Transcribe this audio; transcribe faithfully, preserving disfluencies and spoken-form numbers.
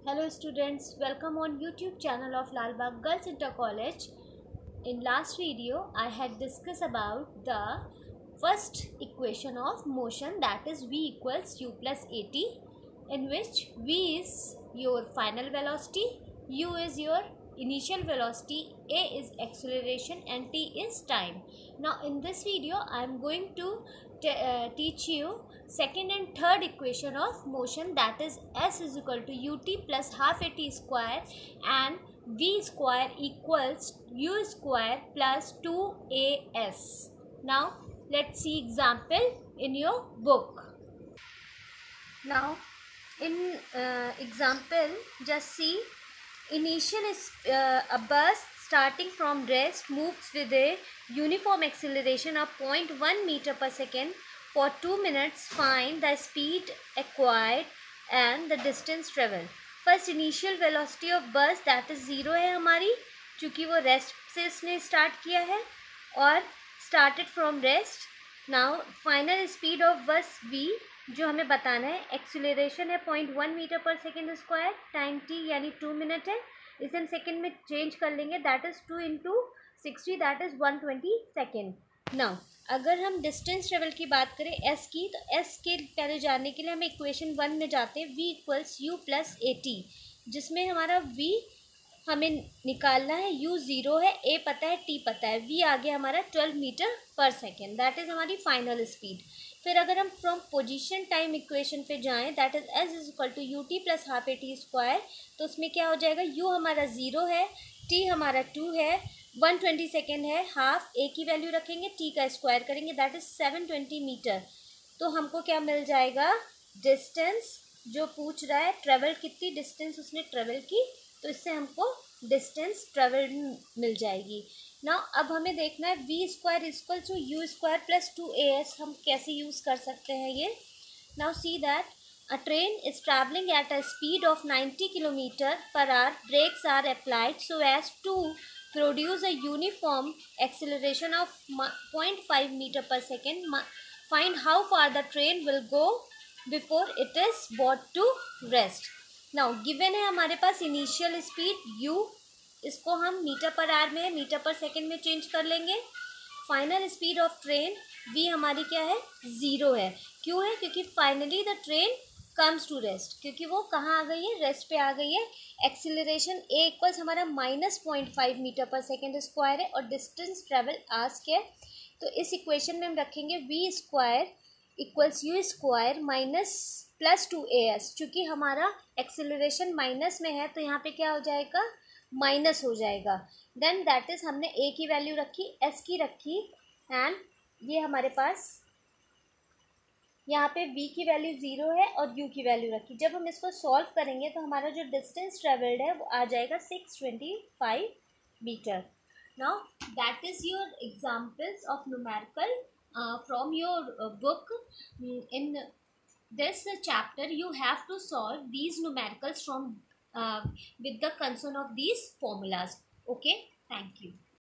Hello students, welcome on YouTube channel of Lalbagh Girls Inter College. In last video, I had discussed about the first equation of motion, that is V equals U plus at, in which V is your final velocity, U is your initial velocity, A is acceleration and T is time. Now in this video, I am going to uh, teach you second and third equation of motion, that is S is equal to ut plus half at square and v square equals u square plus two a s. Now let's see example in your book. Now in uh, example, just see, initial is uh, a bus starting from rest moves with a uniform acceleration of zero point one meter per second for two minutes. Find the speed acquired and the distance traveled. First initial velocity of bus, that is zero है हमारी, क्योंकि वो rest से इसने start किया है और started from rest. Now final speed of bus v, जो हमें बताना है. एक्सीलरेशन है point one metre per second square, time t यानी टू मिनट है, इसे हम सेकेंड में चेंज कर लेंगे, that is two into sixty, that is one twenty second. Now अगर हम डिस्टेंस ट्रेवल की बात करें s की, तो s के पहले जानने के लिए हम इक्वेशन वन में जाते हैं, v equals u plus a t, जिसमें हमारा v हमें निकालना है, u ज़ीरो है, a पता है, t पता है, v आ गया हमारा twelve metre per second, that is हमारी फाइनल स्पीड. फिर अगर हम फ्रॉम पोजीशन टाइम इक्वेशन पे जाएं, that is s is equal to u t plus half a t square, तो उसमें क्या हो जाएगा, u हमारा ज़ीरो है, t हमारा टू है, वन ट्वेंटी सेकेंड है, हाफ ए की वैल्यू रखेंगे, टी का स्क्वायर करेंगे, that is seven twenty metre. तो हमको क्या मिल जाएगा, डिस्टेंस जो पूछ रहा है, ट्रेवल कितनी डिस्टेंस उसने ट्रेवल की, तो इससे हमको डिस्टेंस ट्रेवल मिल जाएगी. नाउ अब हमें देखना है v square equal to u square plus two a s, हम कैसे यूज़ कर सकते हैं ये. Now see that a train is traveling at a speed of ninety kilometers per hour. Brakes are applied so as to produce a uniform acceleration of zero point five meter per second. Find how far the train will go before it is brought to rest. Now given है हमारे पास initial speed u, इसको हम metre per hour में metre per second में change कर लेंगे. Final speed of train v हमारी क्या है, ज़ीरो है. क्यों है, क्योंकि finally the train comes to rest, क्योंकि वो कहाँ आ गई है, रेस्ट पे आ गई है. एक्सीलरेशन a इक्वल्स हमारा minus point five metre per second square है और डिस्टेंस ट्रेवल आस्क है. तो इस इक्वेशन में हम रखेंगे v square equals u square minus plus two a s. चूँकि हमारा एक्सीलरेशन माइनस में है तो यहाँ पे क्या हो जाएगा, माइनस हो जाएगा. देन दैट इज़ हमने a की वैल्यू रखी, s की रखी, एंड ये हमारे पास यहाँ पे v की वैल्यू ज़ीरो है और u की वैल्यू रखी. जब हम इसको सॉल्व करेंगे तो हमारा जो डिस्टेंस ट्रेवल्ड है वो आ जाएगा six twenty five metre. Now that is your examples of numerical from your book. In this chapter you have to solve these numericals from uh, with the concern of these formulas. Okay, thank you.